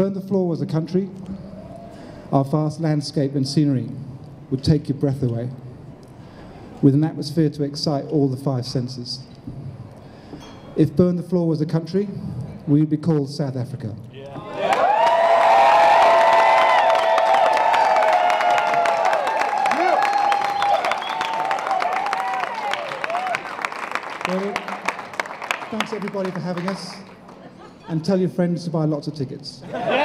Burn the Floor was a country, our vast landscape and scenery would take your breath away, with an atmosphere to excite all the five senses. If Burn the Floor was a country, we would be called South Africa. Well, thanks everybody for having us, and tell your friends to buy lots of tickets.